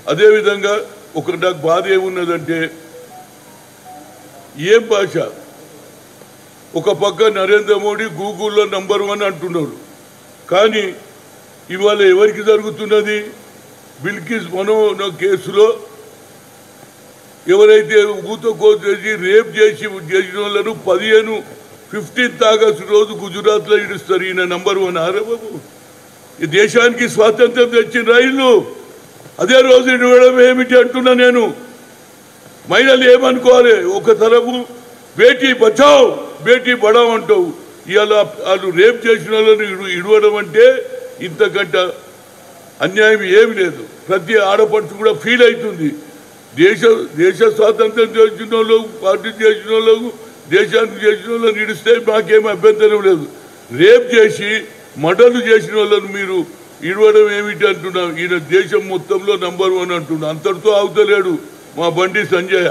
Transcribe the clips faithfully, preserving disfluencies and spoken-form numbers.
అదేవిధంగా ఒక నాకు బాధ ఏమున్నదంటే ఏం భాష ఒక పక్క నరేంద్ర మోడీ గూగుల్లో నంబర్ వన్ అంటున్నారు కానీ ఇవాళ ఎవరికి జరుగుతున్నది బిల్కిస్ మనో కేసులో ఎవరైతే ఊతకో చేసి రేప్ చేసి చేసిన వాళ్ళను పదిహేను ఫిఫ్టీన్త్ ఆగస్టు రోజు గుజరాత్లో ఇడుస్తారు ఈయన నంబర్ వన్ ఆరే బాబు ఈ దేశానికి స్వాతంత్రం తెచ్చిన రైలు అదే రోజు ఇవ్వడం ఏమిటి అంటున్నా నేను మహిళలు ఏమనుకోవాలి ఒక తరపు బేటీ బచావ్ బేటీ బడావ్ అంటావు ఇవాళ వాళ్ళు రేప్ చేసిన వాళ్ళని ఇడవడం అంటే ఇంతకంటే అన్యాయం ఏమి లేదు ప్రతి ఆడపడుచు కూడా ఫీల్ అవుతుంది దేశ దేశ స్వాతంత్రం చేసిన వాళ్ళు పార్టీ చేసిన వాళ్ళకు దేశానికి చేసిన వాళ్ళని ఇడిస్తే మాకేం అభ్యంతరం లేదు రేప్ చేసి మర్డర్లు చేసిన వాళ్ళని మీరు ఇడవడం ఏమిటి అంటున్నా ఈయన దేశం మొత్తంలో నంబర్ వన్ అంటున్నా అంతటితో అవుతలేడు మా బండి సంజయ్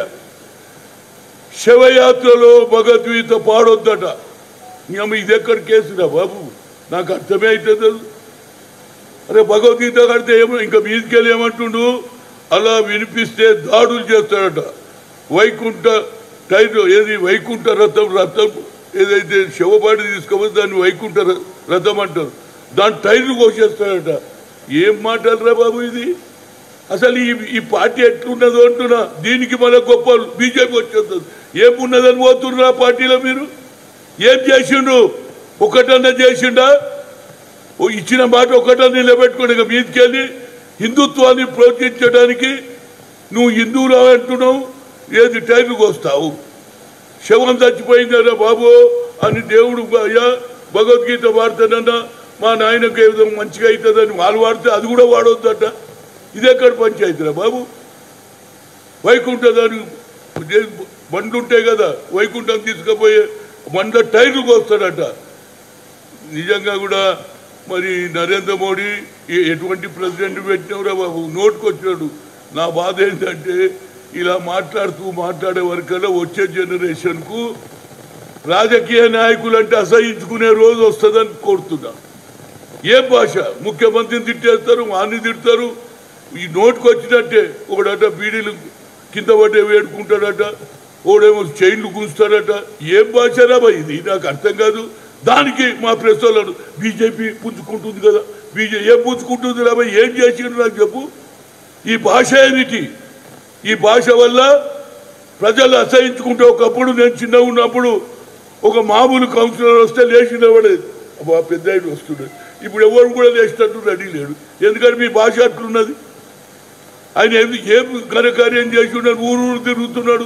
శవయాత్రలో భగవద్గీత పాడొద్దట ఇది ఎక్కడ కేసురా బాబు నాకు అర్థమే అవుతుంది అరే భగవద్గీత కడితే ఏమో ఇంకా మీదికెళ్ళి ఏమంటుండు అలా వినిపిస్తే దాడులు చేస్తాడట వైకుంఠ టైర్ ఏది వైకుంఠ రథం రథం ఏదైతే శవపాటి తీసుకోవచ్చు దాన్ని వైకుంఠ రథం అంటారు దాని టైర్లు కోసేస్తాడట ఏం మాట్లాడరా బాబు ఇది అసలు ఈ ఈ పార్టీ ఎట్లున్నదో అంటున్నా దీనికి మన గొప్ప బీజేపీ వచ్చేస్తుంది ఏమున్నదని పోతున్నారు ఆ పార్టీలో మీరు ఏం చేసిండు ఒకటన్నా చేసిండా ఇచ్చిన మాట ఒకటన్నా నిలబెట్టుకోండి ఇక మీదికెళ్ళి హిందుత్వాన్ని ప్రోత్సహించడానికి నువ్వు హిందువులా అంటున్నావు ఏది టైర్లు కోస్తావు శవం చచ్చిపోయిందన్నా బాబు అని దేవుడు అయ్యా భగవద్గీత వాడతానన్నా మా నాయనకు ఏ విధంగా మంచిగా అవుతుందని వాళ్ళు వాడితే అది కూడా వాడవద్దట ఇది ఎక్కడ పంచాయతీరా బాబు వైకుంఠ దాని బండ్లు ఉంటాయి కదా వైకుంఠం తీసుకుపోయే బండ్ల టైర్లకు వస్తాడట నిజంగా కూడా మరి నరేంద్ర మోడీ ఎటువంటి ప్రెసిడెంట్ పెట్టినవరా బాబు నోటుకు వచ్చినాడు నా బాధ ఏంటంటే ఇలా మాట్లాడుతూ మాట్లాడే వరకల్లా వచ్చే జనరేషన్కు రాజకీయ నాయకులు అంటే అసహించుకునే రోజు వస్తుందని కోరుతున్నా ఏం భాష ముఖ్యమంత్రిని తిట్టేస్తారు వాడిని తిడతారు ఈ నోటుకు వచ్చినట్టే ఒకడట బీడీలు కింద పడ్డే వేడుకుంటాడట ఒకడేమో చైన్లు గుంచుతాడట ఏం భాషరా బా ఇది నాకు అర్థం కాదు దానికి మా ప్రెస్ వాళ్ళు బీజేపీ పుంజుకుంటుంది కదా బీజేపీ ఏం పుంజుకుంటుంది రా ఏం చేసిండు నాకు చెప్పు ఈ భాష ఏమిటి ఈ భాష వల్ల ప్రజలు అసహించుకుంటే ఒకప్పుడు నేను చిన్నగా ఉన్నప్పుడు ఒక మామూలు కౌన్సిలర్ వస్తే లేచినవాడేది అబ్బా పెద్ద ఆయన వస్తున్నాడు ఇప్పుడు ఎవరు కూడా లేచినట్టు రెడీ లేడు ఎందుకంటే మీ భాష అట్లున్నది ఆయన ఏం ఘనకార్యం చేసి ఉన్నాడు ఊరు ఊరు తిరుగుతున్నాడు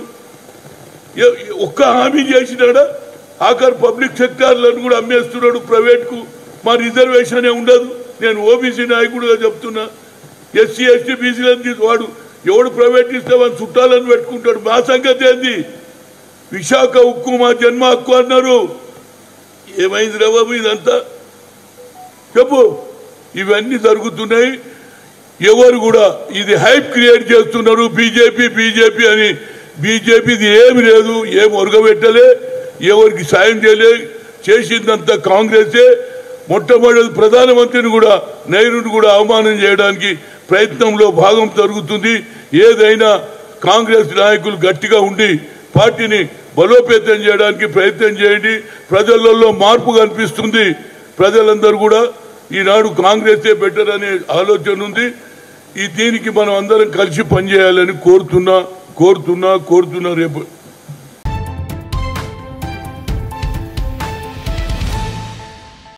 ఒక్క హామీ చేసినాడా ఆఖరు పబ్లిక్ సెక్టార్లను కూడా అమ్మేస్తున్నాడు ప్రైవేట్కు మా రిజర్వేషన్ ఉండదు నేను ఓబీసీ నాయకుడుగా చెప్తున్నా ఎస్సీ ఎస్టీ బీసీలను తీసి వాడు ఎవడు ప్రైవేట్ ఇస్తే వాళ్ళు చుట్టాలని పెట్టుకుంటాడు మా సంగతి ఏంది విశాఖ ఉక్కు మా జన్మ హక్కు అన్నారు ఏమైంది రా బాబు ఇదంతా చెప్పు ఇవన్నీ జరుగుతున్నాయి ఎవరు కూడా ఇది హైప్ క్రియేట్ చేస్తున్నారు బీజేపీ బీజేపీ అని బీజేపీది ఏమి లేదు ఏం ఒరగబెట్టలే ఎవరికి సాయం చేయలే చేసిందంతా కాంగ్రెసే మొట్టమొదటి ప్రధానమంత్రిని కూడా నెహ్రూని కూడా అవమానం చేయడానికి ప్రయత్నంలో భాగం జరుగుతుంది ఏదైనా కాంగ్రెస్ నాయకులు గట్టిగా ఉండి పార్టీని బలోపేతం చేయడానికి ప్రయత్నం చేయండి ప్రజలలో మార్పు కనిపిస్తుంది ప్రజలందరూ కూడా ఈనాడు కాంగ్రెసే బెటర్ అనే ఆలోచన ఉంది ఈ దీనికి మనం అందరం కలిసి పనిచేయాలని కోరుతున్నా కోరుతున్నా కోరుతున్నా రేపు